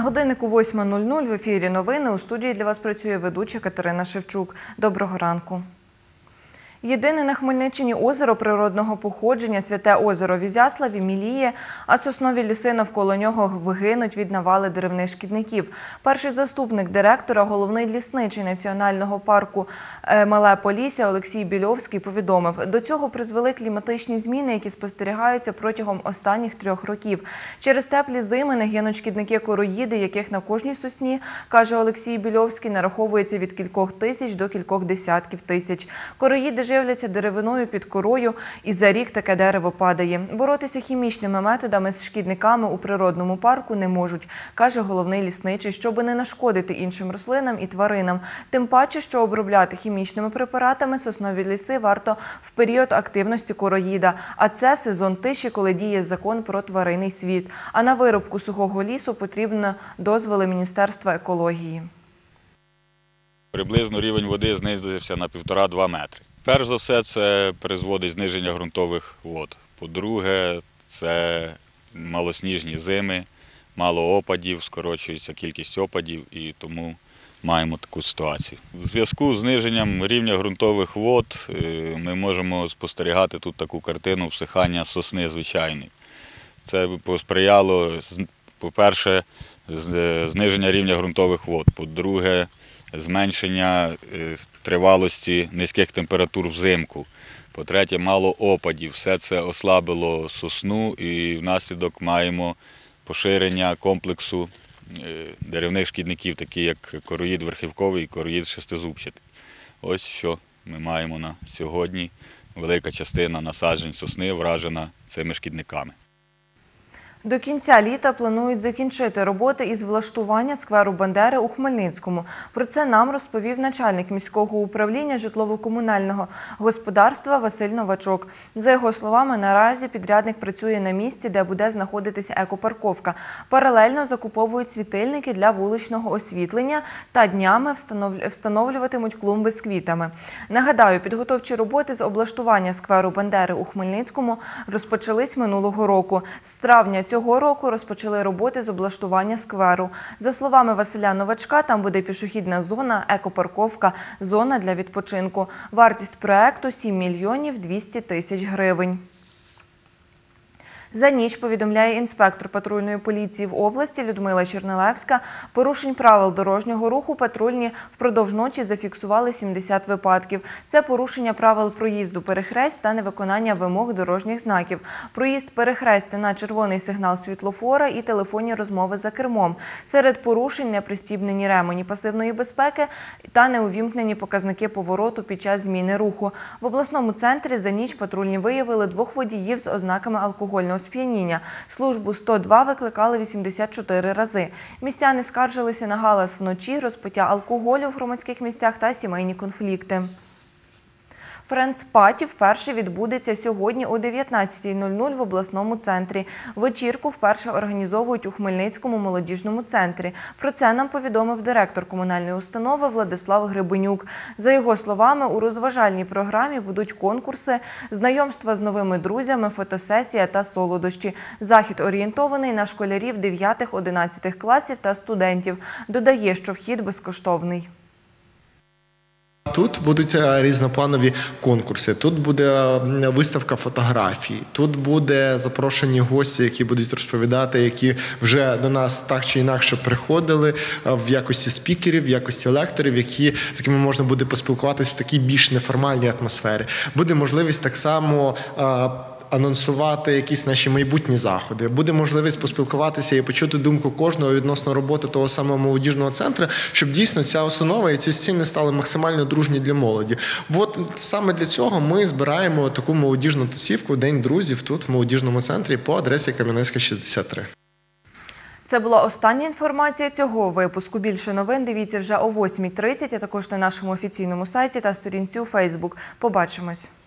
годиннику 8:00 в ефірі новини. У студії для вас працює ведуча Катерина Шевчук. Доброго ранку. Єдине на Хмельниччині озеро природного походження Святе озеро в Ізяславі міліє, а соснові ліси навколо нього вигинуть від навали деревних шкідників. Перший заступник директора, головний лісничий національного парку Мале Полісся Олексій Більовський повідомив, до цього призвели кліматичні зміни, які спостерігаються протягом останніх 3 років. Через теплі зими не гинуть шкідники-короїди, яких на кожній сосні, каже Олексій Більовський, нараховується від кількох тисяч до кількох десятків тисяч. Короїди живляться деревиною під корою, і за рік таке дерево падає. Боротися хімічними методами з шкідниками у природному парку не можуть, каже головний лісничий, щоби не нашкодити іншим рослинам і тваринам. Тим паче, що обробляти хімічними препаратами соснові ліси варто в період активності короїда. А це сезон тиші, коли діє закон про тваринний світ. А на вирубку сухого лісу потрібно дозволи Міністерства екології. Приблизно рівень води знизився на 1,5–2 метри. Перш за все, це призводить зниження ґрунтових вод. По-друге, це малосніжні зими, мало опадів, скорочується кількість опадів і тому маємо таку ситуацію. У зв'язку з зниженням рівня ґрунтових вод ми можемо спостерігати тут таку картину всихання сосни звичайної. Це посприяло, по-перше, зниження рівня ґрунтових вод, по-друге, зменшення тривалості низьких температур взимку. По-третє, мало опадів. Все це ослабило сосну і внаслідок маємо поширення комплексу деревних шкідників, такі як короїд верхівковий і короїд шестизубчатий. Ось що ми маємо на сьогодні. Велика частина насаджень сосни вражена цими шкідниками. До кінця літа планують закінчити роботи із влаштування скверу Бандери у Хмельницькому. Про це нам розповів начальник міського управління житлово-комунального господарства Василь Новачок. За його словами, наразі підрядник працює на місці, де буде знаходитися екопарковка. Паралельно закуповують світильники для вуличного освітлення та днями встановлюватимуть клумби з квітами. Нагадаю, підготовчі роботи з облаштування скверу Бандери у Хмельницькому розпочались минулого року. З травня цього року розпочали роботи з облаштування скверу. За словами Василя Новачка, там буде пішохідна зона, екопарковка, зона для відпочинку. Вартість проєкту – 7 мільйонів 200 тисяч гривень. За ніч, повідомляє інспектор патрульної поліції в області Людмила Чернилевська, порушень правил дорожнього руху патрульні впродовж ночі зафіксували 70 випадків. Це порушення правил проїзду перехресть та невиконання вимог дорожніх знаків, проїзд перехрестя на червоний сигнал світлофора і телефонні розмови за кермом. Серед порушень – непристібнені ремені пасивної безпеки та неувімкнені показники повороту під час зміни руху. В обласному центрі за ніч патрульні виявили 2 водіїв з ознаками алкогольного сп'яніння. Службу 102 викликали 84 рази. Містяни скаржилися на галас вночі, розпиття алкоголю в громадських місцях та сімейні конфлікти. Френдс-паті вперше відбудеться сьогодні о 19:00 в обласному центрі. Вечірку вперше організовують у Хмельницькому молодіжному центрі. Про це нам повідомив директор комунальної установи Владислав Гребенюк. За його словами, у розважальній програмі будуть конкурси, знайомства з новими друзями, фотосесія та солодощі. Захід орієнтований на школярів 9-11 класів та студентів. Додає, що вхід безкоштовний. Тут будуть різнопланові конкурси, тут буде виставка фотографій, тут буде запрошені гості, які будуть розповідати, які вже до нас так чи інакше приходили в якості спікерів, в якості лекторів, з якими можна буде поспілкуватися в такій більш неформальній атмосфері. Буде можливість так само анонсувати якісь наші майбутні заходи. Буде можливість поспілкуватися і почути думку кожного відносно роботи того самого молодіжного центру, щоб дійсно ця установа і ці стіни стали максимально дружні для молоді. От саме для цього ми збираємо таку молодіжну тусівку «День друзів» тут в молодіжному центрі по адресі Кам'янецька, 63. Це була остання інформація цього випуску. Більше новин дивіться вже о 8:30, а також на нашому офіційному сайті та сторінці у Фейсбук. Побачимось.